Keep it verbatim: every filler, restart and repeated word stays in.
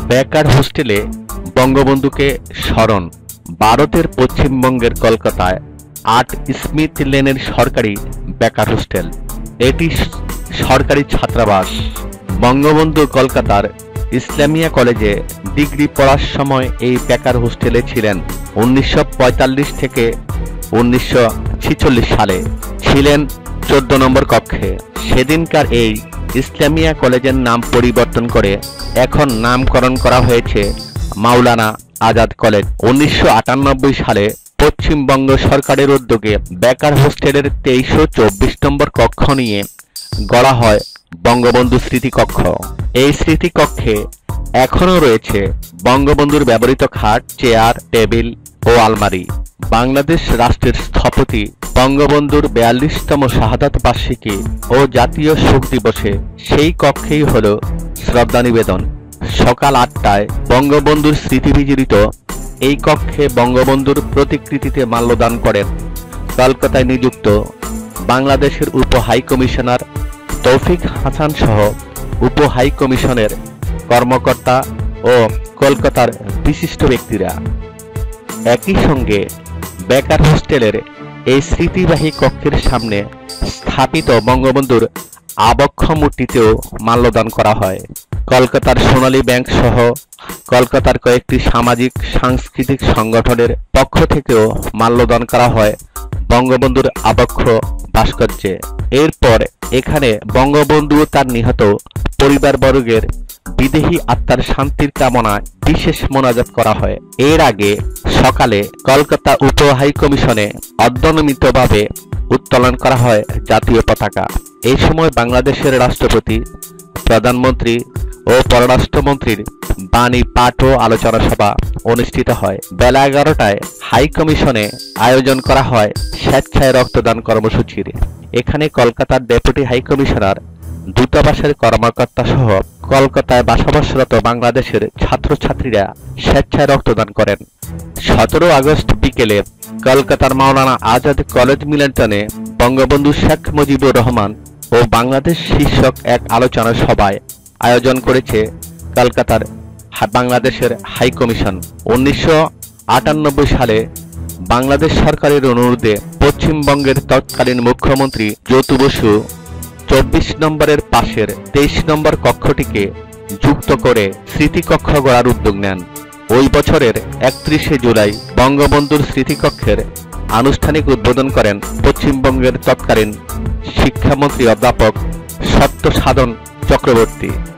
বেকার হোস্টেলে বঙ্গবন্ধুকে স্মরণ। ভারতের পশ্চিমবঙ্গের কলকাতায় আট স্মিথ লেনের সরকারি বেকার হোস্টেল। এটি সরকারি ছাত্রাবাস। বঙ্গবন্ধু কলকাতার ইসলামিয়া কলেজে ডিগ্রি পড়ার সময় এই বেকার হোস্টেলে ছিলেন। উনিশশো পঁয়তাল্লিশ থেকে উনিশশো ছিচল্লিশ সালে ছিলেন চোদ্দ নম্বর কক্ষে। সেদিনকার এই ইসলামিয়া কলেজের নাম পরিবর্তন করে এখন নামকরণ করা হয়েছে মাওলানা আজাদ কলেজ। উনিশশো আটানব্বই সালে পশ্চিমবঙ্গ সরকারের উদ্যোগে বেকার হোস্টেলের তেইশশো চব্বিশ নম্বর কক্ষ নিয়ে গড়া হয় বঙ্গবন্ধু স্মৃতিকক্ষ। এই স্মৃতিকক্ষে এখনও রয়েছে বঙ্গবন্ধুর ব্যবহৃত খাট, চেয়ার, টেবিল ও আলমারি। বাংলাদেশ রাষ্ট্রের স্থপতি বঙ্গবন্ধুর বিয়াল্লিশতম শাহাদাত বার্ষিকী ও জাতীয় শোক দিবসে সেই কক্ষেই হল শ্রদ্ধা নিবেদন। সকাল আটটায় বঙ্গবন্ধুর স্মৃতিবিজড়িত এই কক্ষে বঙ্গবন্ধুর প্রতিকৃতিতে মাল্যদান করেন কলকাতায় নিযুক্ত বাংলাদেশের উপ হাই কমিশনার তৌফিক হাসান সহ উপ হাই কমিশনের কর্মকর্তা ও কলকাতার বিশিষ্ট ব্যক্তিরা। একই সঙ্গে বেকার হোস্টেলের এই স্মৃতিবাহী কক্ষের সামনে স্থাপিত বঙ্গবন্ধুর আবক্ষ মূর্তিতেও মাল্যদান করা হয়। কলকাতার সোনালী ব্যাংক সহ কলকাতার কয়েকটি সামাজিক সাংস্কৃতিক সংগঠনের পক্ষ থেকেও মাল্যদান করা হয় বঙ্গবন্ধুর আবক্ষ ভাস্কর্যে। এরপর এখানে বঙ্গবন্ধু তার নিহত পরিবারবর্গের বিদেহী আত্মার শান্তির কামনায় বিশেষ মোনাজাত করা হয়। এর আগে সকালে কলকাতা উপ হাই কমিশনে অর্ধনমিতভাবে উত্তোলন করা হয় জাতীয় পতাকা। এই সময় বাংলাদেশের রাষ্ট্রপতি, প্রধানমন্ত্রী ও পররাষ্ট্রমন্ত্রীর বাণী পাঠ ও আলোচনা সভা অনুষ্ঠিত হয়। বেলা এগারোটায় হাই কমিশনে আয়োজন করা হয় স্বেচ্ছায় রক্তদান কর্মসূচির। এখানে কলকাতার ডেপুটি হাই কমিশনার, দূতাবাসের কর্মকর্তা সহ কলকাতায় বসবাসরত বাংলাদেশের ছাত্রছাত্রীরা স্বেচ্ছায় রক্তদান করেন। সতেরো আগস্ট বিকেলে কলকাতার মাওলানা আজাদ কলেজ মিলনায়তনে বঙ্গবন্ধু শেখ মুজিবুর রহমান ও বাংলাদেশ শীর্ষক এক আলোচনা সভায় আয়োজন করেছে কলকাতার বাংলাদেশের হাই কমিশন। উনিশশো আটানব্বই সালে বাংলাদেশ সরকারের অনুরোধে পশ্চিমবঙ্গের তৎকালীন মুখ্যমন্ত্রী জ্যোতি বসু চব্বিশ নম্বরের পাশের তেইশ নম্বর কক্ষটিকে যুক্ত করে স্মৃতিকক্ষ গড়ার উদ্যোগ নেন। ওই বছরের একত্রিশে জুলাই বঙ্গবন্ধুর স্মৃতিকক্ষের আনুষ্ঠানিক উদ্বোধন করেন পশ্চিমবঙ্গের তৎকালীন শিক্ষামন্ত্রী অধ্যাপক সত্য সাধন চক্রবর্তী।